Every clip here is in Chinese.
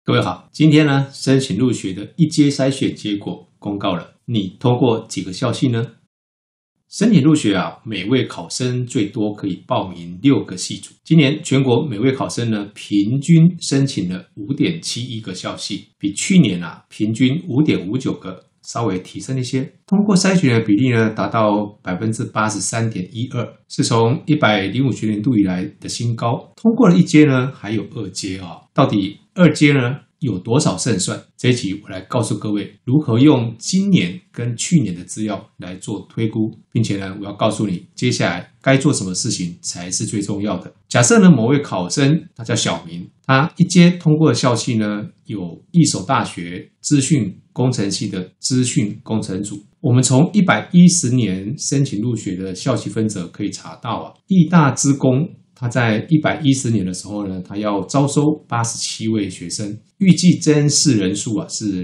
各位好，今天呢，申请入学的一阶筛选结果公告了，你通过几个校系呢？申请入学每位考生最多可以报名6个系组。今年全国每位考生呢，平均申请了 5.71 个校系，比去年平均 5.59 个稍微提升一些。通过筛选的比例呢，达到 83.12%， 是从105学年度以来的新高。通过了一阶呢，还有2阶到底2阶呢有多少胜算？这一集我来告诉各位如何用今年跟去年的资料来做推估，并且呢，我要告诉你接下来该做什么事情才是最重要的。假设呢，某位考生他叫小明，他一阶通过的校系呢有一所大学资讯工程系的资讯工程组。我们从110年申请入学的校系分则可以查到义大资工他在110年的时候呢，他要招收87位学生，预计甄试人数是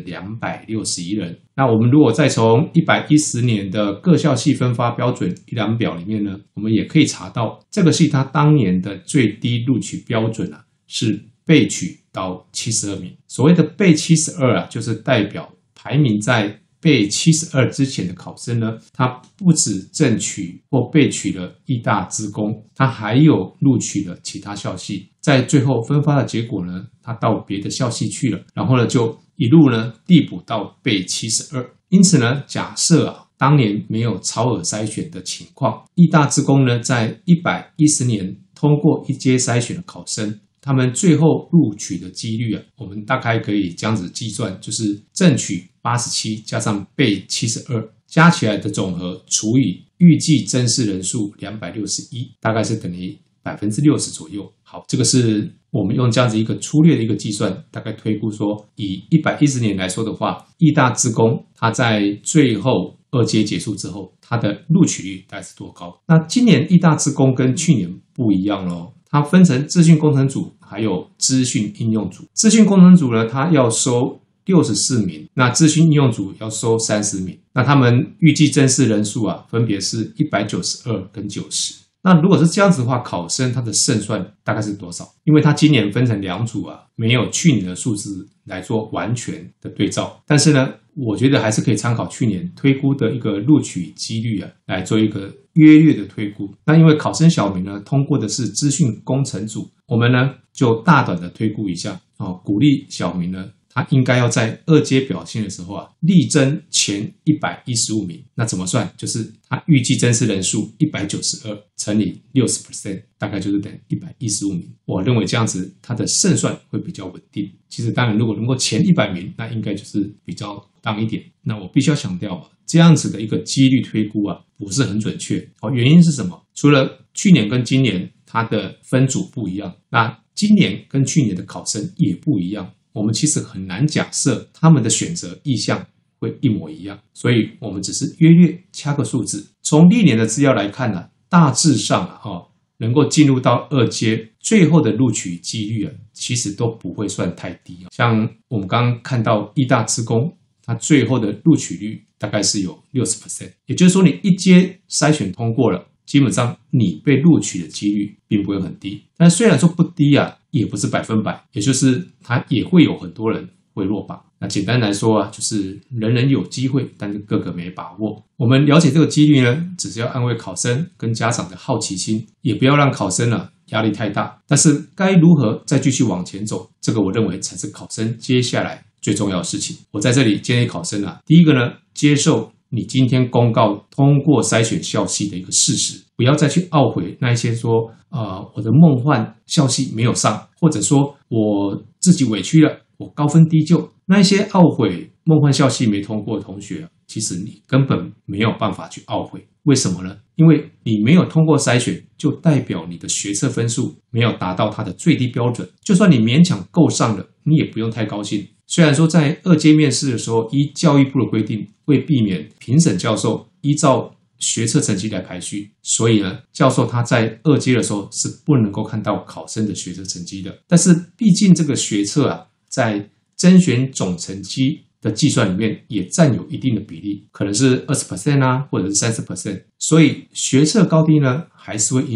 261人。那我们如果再从110年的各校系分发标准一览表里面呢，我们也可以查到这个系他当年的最低录取标准是备取到72名。所谓的备72就是代表排名在备72之前的考生呢，他不止正取或备取了义大资工，他还有录取了其他校系，在最后分发的结果呢，他到别的校系去了，然后呢就一路呢递补到备72。因此呢，假设当年没有超额筛选的情况，义大资工呢在110年通过一阶筛选的考生，他们最后录取的几率我们大概可以这样子计算，就是正取87加上备72加起来的总和除以预计甄试人数261，大概是等于 60% 左右。好，这个是我们用这样子一个粗略的一个计算，大概推估说，以110年来说的话，义大资工它在最后2阶结束之后，它的录取率大概是多高？那今年义大资工跟去年不一样咯，它分成资讯工程组还有资讯应用组。资讯工程组呢，它要收64名，那资讯应用组要收30名。那他们预计甄试人数分别是192跟90。那如果是这样子的话，考生他的胜算大概是多少？因为他今年分成2组没有去年的数字来做完全的对照。但是呢，我觉得还是可以参考去年推估的一个录取几率来做一个约略的推估。那因为考生小明呢通过的是资讯工程组，我们呢就大胆的推估一下鼓励小明呢他应该要在2阶表现的时候力争前115名。那怎么算？就是他预计甄试人数192乘以 60%， 大概就是等于115名。我认为这样子他的胜算会比较稳定。其实当然如果能够前100名，那应该就是比较当一点。那我必须要强调这样子的一个几率推估不是很准确。原因是什么？除了去年跟今年它的分组不一样，那今年跟去年的考生也不一样。我们其实很难假设他们的选择意向会一模一样，所以我们只是约略掐个数字。从历年的资料来看大致上能够进入到2阶最后的录取几率其实都不会算太低。像我们刚刚看到义大资工，它最后的录取率大概是有 60%， 也就是说你一阶筛选通过了，基本上你被录取的几率并不会很低。但虽然说不低也不是100%，也就是它也会有很多人会落榜。那简单来说就是人人有机会，但是个个没把握。我们了解这个几率呢，只是要安慰考生跟家长的好奇心，也不要让考生压力太大。但是该如何再继续往前走，这个我认为才是考生接下来最重要的事情。我在这里建议考生第一个呢，接受你今天公告通过筛选校系的一个事实，不要再去懊悔那一些说我的梦幻校系没有上，或者说我自己委屈了，我高分低就。那一些懊悔梦幻校系没通过的同学，其实你根本没有办法去懊悔。为什么呢？因为你没有通过筛选，就代表你的学测分数没有达到它的最低标准。就算你勉强够上了，你也不用太高兴。虽然说在2阶面试的时候，依教育部的规定，为避免评审教授依照学测成绩来排序，所以呢，教授他在2阶的时候是不能够看到考生的学测成绩的。但是毕竟这个学测在甄选总成绩的计算里面也占有一定的比例，可能是 20% 或者是 30%， 所以学测高低呢还是会影响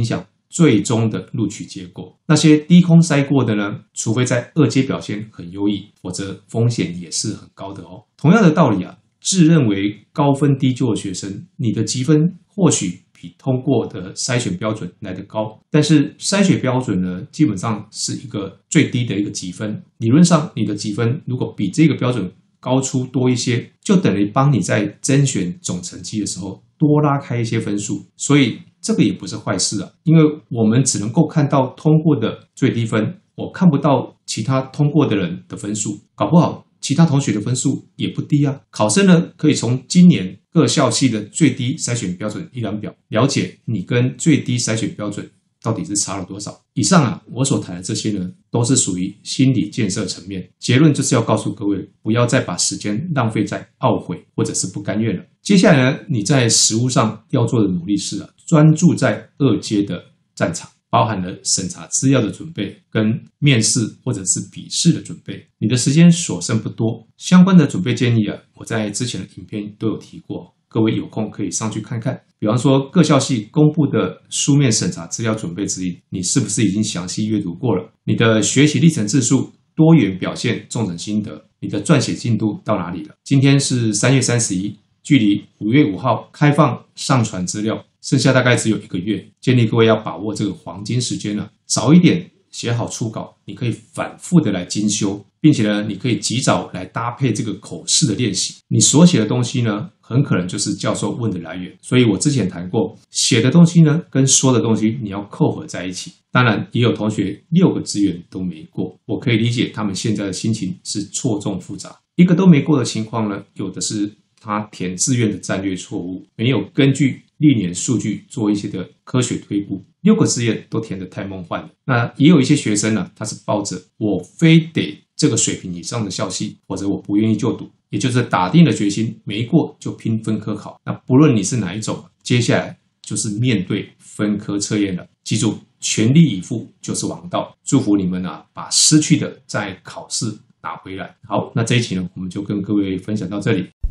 最终的录取结果。那些低空筛过的呢，除非在二阶表现很优异，否则风险也是很高的哦。同样的道理啊，自认为高分低就的学生，你的积分或许比通过的筛选标准来得高，但是筛选标准呢，基本上是一个最低的一个积分。理论上，你的积分如果比这个标准高出多一些，就等于帮你在甄选总成绩的时候多拉开一些分数，所以这个也不是坏事啊，因为我们只能够看到通过的最低分，我看不到其他通过的人的分数，搞不好其他同学的分数也不低啊。考生呢，可以从今年各校系的最低筛选标准一览表，了解你跟最低筛选标准到底是差了多少。以上啊，我所谈的这些呢，都是属于心理建设层面。结论就是要告诉各位，不要再把时间浪费在懊悔或者是不甘愿了。接下来呢，你在实务上要做的努力是专注在二阶的战场，包含了审查资料的准备跟面试或者是笔试的准备。你的时间所剩不多，相关的准备建议我在之前的影片都有提过，各位有空可以上去看看。比方说各校系公布的书面审查资料准备指引，你是不是已经详细阅读过了？你的学习历程字数、多元表现、重整心得，你的撰写进度到哪里了？今天是3月31，距离5月5号开放上传资料剩下大概只有1个月，建议各位要把握这个黄金时间早一点写好初稿，你可以反复的来精修，并且呢，你可以及早来搭配这个口试的练习。你所写的东西呢，很可能就是教授问的来源。所以我之前谈过，写的东西呢，跟说的东西你要扣合在一起。当然，也有同学6个志愿都没过，我可以理解他们现在的心情是错综复杂。1个都没过的情况呢，有的是他填志愿的战略错误，没有根据历年数据做一些的科学推估，6个志愿都填得太梦幻了。那也有一些学生呢，他是抱着我非得这个水平以上的校系，或者我不愿意就读，也就是打定了决心，没过就拼分科考。那不论你是哪一种，接下来就是面对分科测验了。记住，全力以赴就是王道。祝福你们把失去的在考试拿回来。好，那这一期呢，我们就跟各位分享到这里。